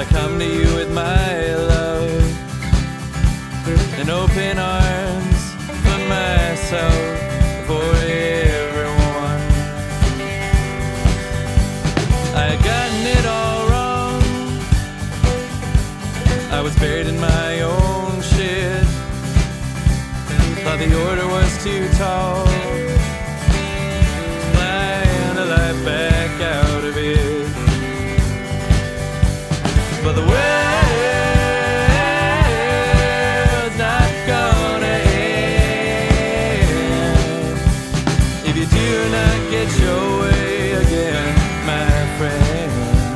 come to you with my love and open arms for myself, for everyone. I had gotten it all wrong. I was buried in my own shit. Thought the order was too tall. Flying a life back out of it. But the world's not gonna end if you do not get your way again, my friend.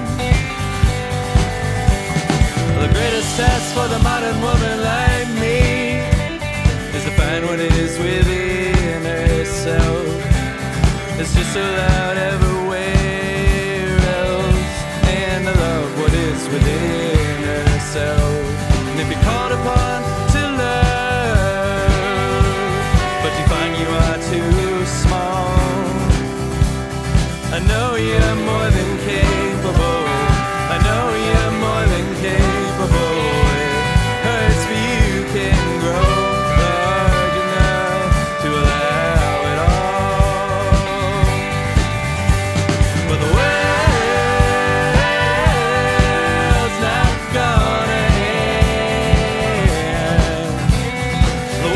The greatest test for the modern woman like me is to find what is within herself. It's just so loud everywhere else, and to love what is within herself. And if you're called upon to love, but you find you are too small, I know you're more than capable. I know you're more than capable. It hurts, but you can grow large enough to allow it all. But the world's not gonna end. The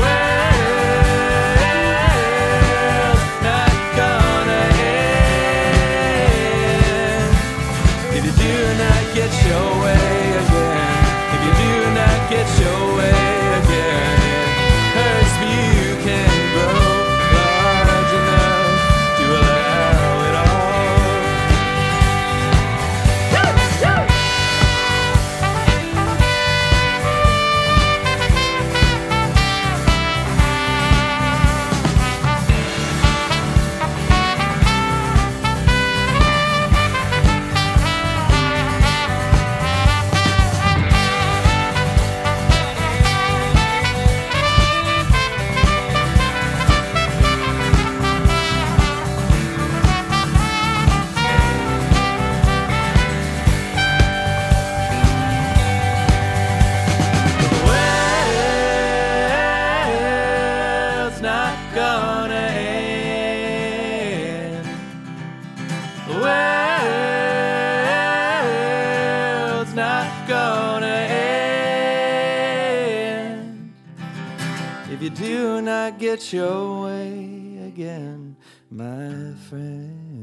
world's not gonna end if you do not get your way again. If you do not get your way again, it hurts, but you can grow large enough to allow it all. The world's not gonna end. The world's not gonna end if you do not get your way again, my friend.